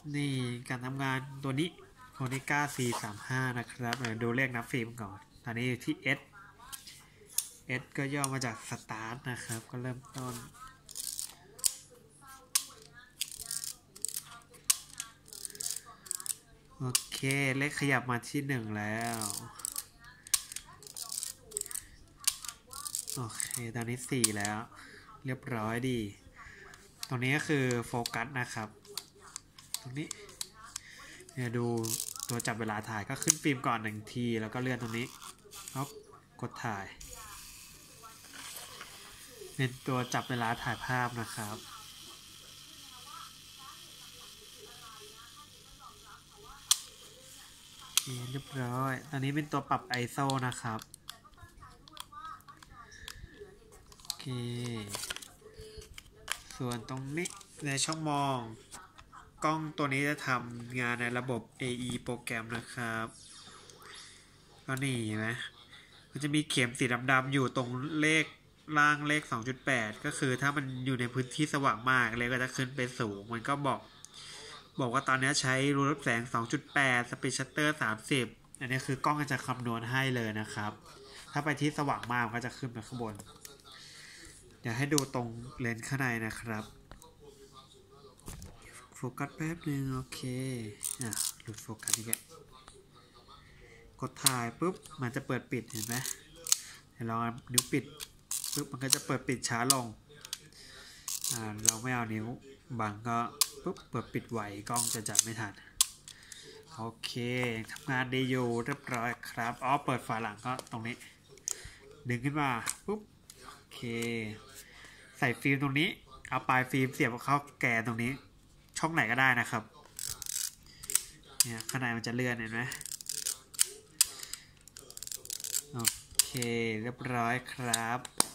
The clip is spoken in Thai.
นี่การทำงานตัวนี้โคนิก้า C35 นะครับดูเลขนับฟิล์มก่อนตอนนี้อยู่ที่ S ก็ย่อมาจากสตาร์ทนะครับก็เริ่มต้นโอเคเลขขยับมาที่1แล้วโอเคตอนนี้4แล้วเรียบร้อยดีตรงนี้ก็คือโฟกัสนะครับตรงนี้เนี่ยดูตัวจับเวลาถ่ายก็ขึ้นฟิล์มก่อน1ทีแล้วก็เลื่อนตรงนี้ครับกดถ่ายเป็นตัวจับเวลาถ่ายภาพนะครับเรียบร้อยตอนนี้เป็นตัวปรับ ISO นะครับโอเคส่วนตรงนี้ในช่องมองกล้องตัวนี้จะทำงานในระบบ AE โปรแกรมนะครับก็นี่นะมันจะมีเข็มสีดำๆอยู่ตรงเลขล่างเลข 2.8 ก็คือถ้ามันอยู่ในพื้นที่สว่างมากเลขก็จะขึ้นไปสูงมันก็บอกว่าตอนนี้ใช้รูรับแสง 2.8 สปีดชัตเตอร์ 30อันนี้คือกล้องจะคำนวณให้เลยนะครับถ้าไปที่สว่างมากก็จะขึ้นไปข้างบนเดี๋ยวให้ดูตรงเลนส์ข้างในนะครับโฟกัสแป๊บนึงโอเคหลุดโฟกัสอีกแล้วกดถ่ายปุ๊บมันจะเปิดปิดเห็นไหมเดี๋ยวลองนิ้วปิดปุ๊บมันก็จะเปิดปิดช้าลงเราไม่เอานิ้วบังก็ปุ๊บเปิดปิดไหวกล้องจะจับไม่ทันโอเคทำงานดีอยู่เรียบร้อยครับเปิดฝาหลังก็ตรงนี้ดึงขึ้นมาปุ๊บโอเคใส่ฟิล์มตรงนี้เอาปลายฟิล์มเสียบเข้าแกนตรงนี้ช่องไหนก็ได้นะครับเนี่ยข้างในมันจะเลื่อนเห็นไหมโอเคเรียบร้อยครับ